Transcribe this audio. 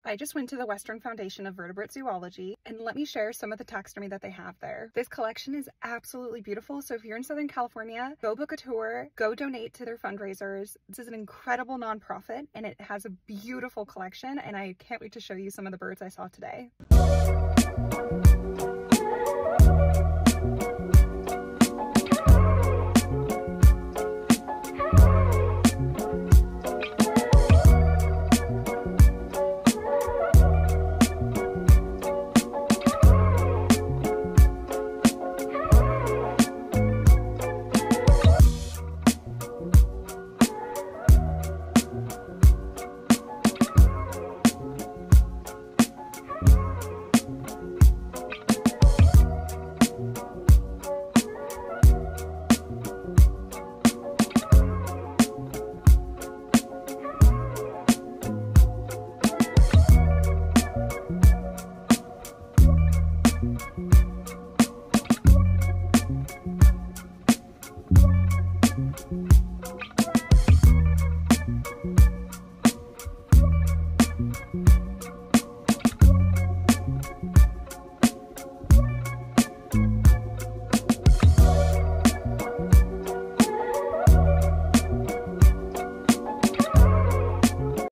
I just went to the Western Foundation of Vertebrate Zoology, and let me share some of the taxidermy that they have there. This collection is absolutely beautiful, so if you're in Southern California, go book a tour, go donate to their fundraisers. This is an incredible nonprofit, and it has a beautiful collection, and I can't wait to show you some of the birds I saw today.